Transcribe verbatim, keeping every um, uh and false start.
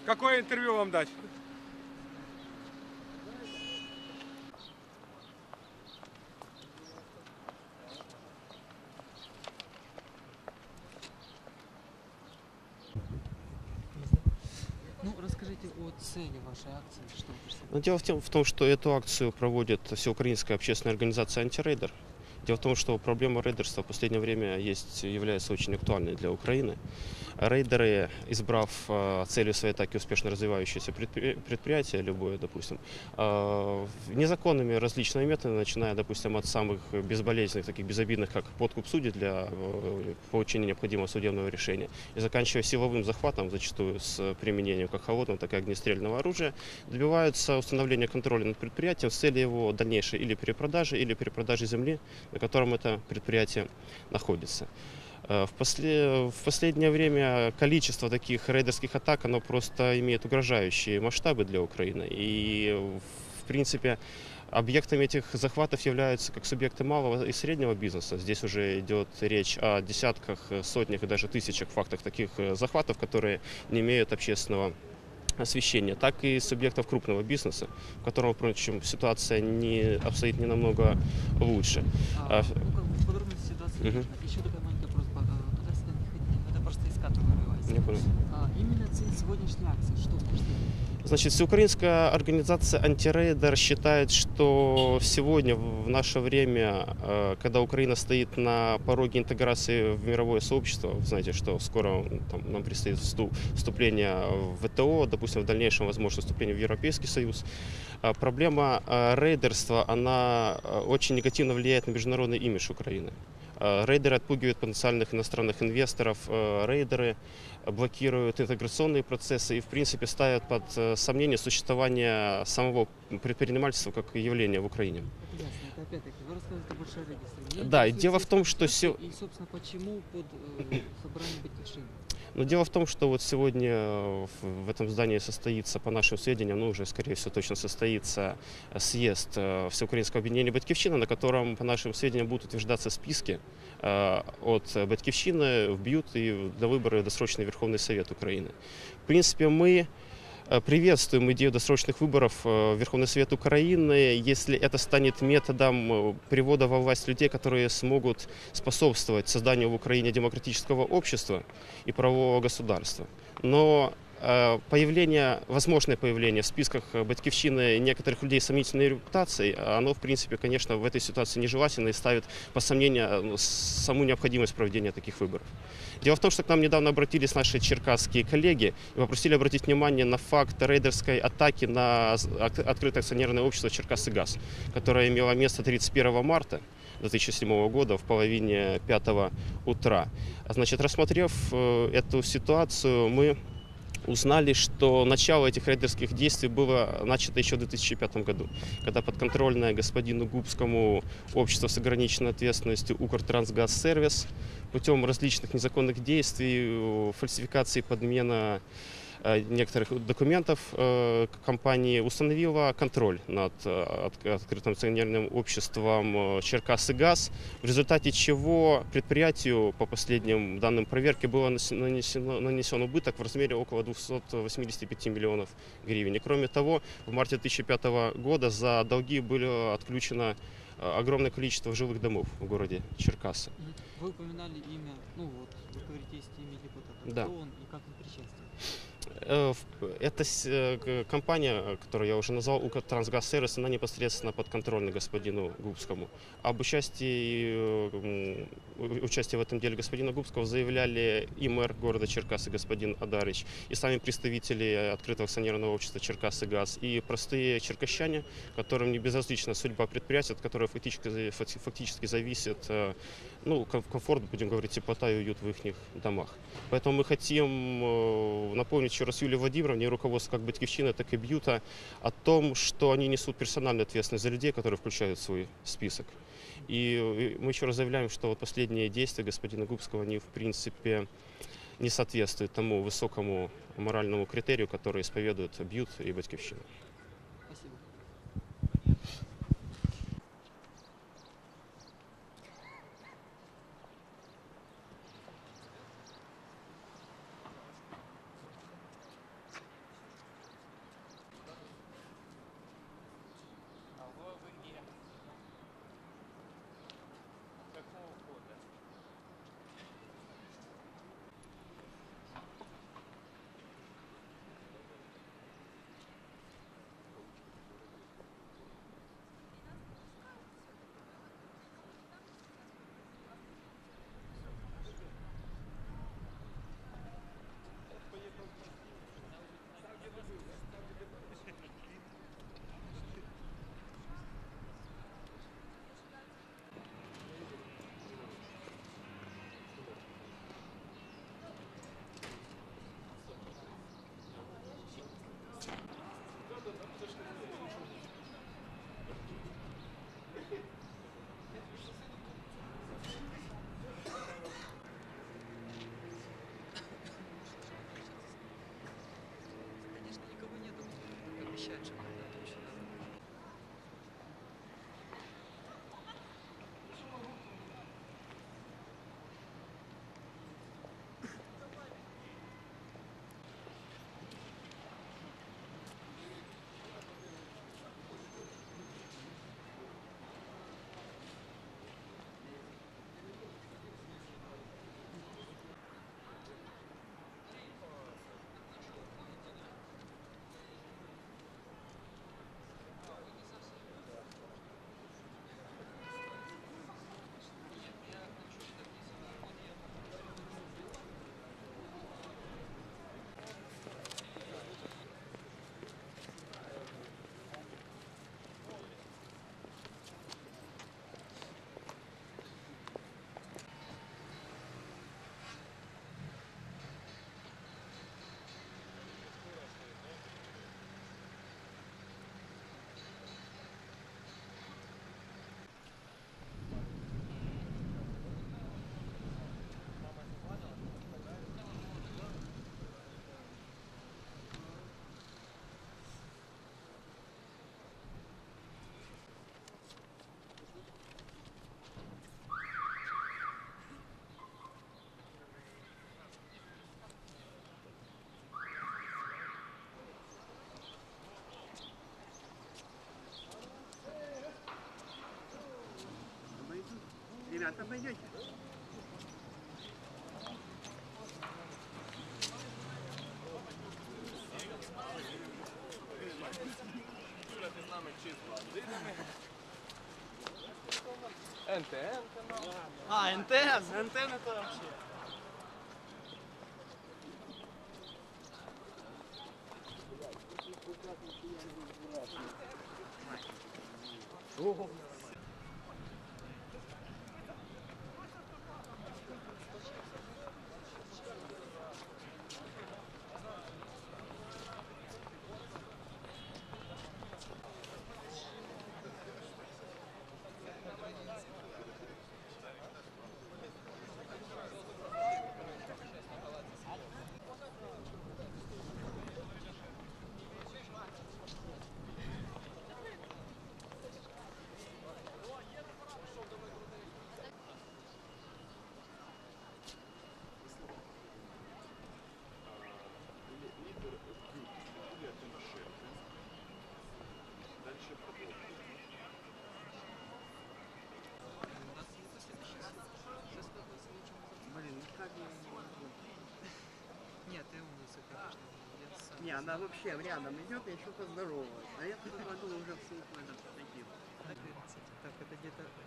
Какое интервью вам дать? Ну, расскажите о цели вашей акции, что вы представляете? Но дело в, тем, в том, что эту акцию проводит всеукраинская общественная организация «Антирейдер». Дело в том, что проблема рейдерства в последнее время есть, является очень актуальной для Украины. Рейдеры, избрав э, целью своей атаки успешно развивающееся предпри- предприятие, любое, допустим, э, незаконными различными методами, начиная, допустим, от самых безболезненных, таких безобидных, как подкуп судей для э, получения необходимого судебного решения, и заканчивая силовым захватом, зачастую с применением как холодного, так и огнестрельного оружия, добиваются установления контроля над предприятием с целью его дальнейшей или перепродажи, или перепродажи земли, на котором это предприятие находится. В, после... в последнее время количество таких рейдерских атак, оно просто имеет угрожающие масштабы для Украины. И, в принципе, объектами этих захватов являются как субъекты малого и среднего бизнеса. Здесь уже идет речь о десятках, сотнях и даже тысячах фактах таких захватов, которые не имеют общественного освещения, так и субъектов крупного бизнеса, в котором, впрочем, ситуация не обстоит не намного лучше. А, ну, как бы в подробности ситуации не Мгм. нужно. Еще такая маленькая просьба. э, Туда сюда не ходите. Это просто из кадра вырывается. Я понял. А, именно цель сегодняшней акции. Что вы представляете? Значит, всеукраинская организация «Антирейдер» считает, что сегодня, в наше время, э, когда Украина стоит на пороге интеграции в мировое сообщество, вы знаете, что скоро там, нам предстоит вступ- вступление в ВТО, допустим, в дальнейшем, возможно, вступление в Европейский Союз, а проблема э, рейдерства, она э, очень негативно влияет на международный имидж Украины. Э, Рейдеры отпугивают потенциальных иностранных инвесторов, э, рейдеры блокируют интеграционные процессы и, в принципе, ставят под э, сомнение существование самого предпринимательства как явления в Украине. Это ясно. Это опять-таки вы рассказываете о большой регистре. Меня Да, и интересует дело в цель том, что акции се- и, собственно, почему под э, собранием Батьківщини. Но дело в том, что вот сегодня э, в в этом здании состоится, по нашим сведениям, ну уже, скорее всего, точно состоится э, съезд э, Всеукраинского объединения «Батьківщина», на котором, по нашим сведениям, будут утверждаться списки э, от «Батьківщины» в БЮТ и для выбора досрочный Верховный Совет Украины. В принципе, мы э, приветствуем идею досрочных выборов э, в Верховный Совет Украины, если это станет методом э, привода во власть людей, которые смогут способствовать созданию в Украине демократического общества и правового государства. Но э, появление, возможное появление в списках э, Батьківщины некоторых людей с сомнительной репутацией, оно, в принципе, конечно, в этой ситуации нежелательно и ставит под сомнение э, ну, саму необходимость проведения таких выборов. Дело в том, что к нам недавно обратились наши черкасские коллеги и попросили обратить внимание на факт рейдерской атаки на з- ок- открытое акционерное общество «Черкас-и-Газ», которое имело место тридцать первого марта две тысячи седьмого года в половине пятого утра. А, Значит, рассмотрев э, эту ситуацию, мы узнали, что начало этих рейдерских действий было начато еще в две тысячи пятом году, когда подконтрольное господину Губскому общество с ограниченной ответственностью «Укртрансгазсервис» путем различных незаконных действий, э, фальсификации, подмена э, некоторых документов э, компании установила контроль над э, от- открытым акционерным обществом э, «Черкас-и-Газ», в результате чего предприятию, по последним данным проверки, было нанес- нанесено- нанесен убыток в размере около двухсот восьмидесяти пяти миллионов гривен. И кроме того, в марте две тысячи пятого года за долги было отключено э, огромное количество жилых домов в городе Черкассы. Мгм. Вы упоминали имя, ну вот, вы говорите, есть имя депутата. Да. Кто он и как он причастен? Э, в- Это с- э, к- компания, э, которую я уже назвал, «Укртрансгазсервис», она непосредственно подконтрольна господину Губскому. Об участии, э, м, у- участии в этом деле господина Губского заявляли и мэр города Черкасы господин Адарыч, и сами представители открытого акционерного общества «Черкас-и-Газ», и простые черкащане, которым не безразлична судьба предприятия, от которого фактически, за- факти- фактически зависит э, ну, ком- комфорт, будем говорить, теплота и уют в их домах. Поэтому мы хотим э, напомнить еще раз Юлии Владимировне и руководству как Батьківщины, так и Бьюта о том, что они несут персональную ответственность за людей, которые включают в свой список. И э, мы еще раз заявляем, что вот последние действия господина Губского, они в принципе не соответствуют тому высокому моральному критерию, который исповедуют Бьют и Батьківщина. Спасибо. защищать же надо, это очень надо. Ребята, пойдете? А, НТС, антенны это вообще. Блин, ну как я не могу? Нет, ты умница, конечно. Я сам. Не, она вообще рядом идет и еще поздоровалась. А я тут подумал, уже в суд надо подойти. Так, это где-то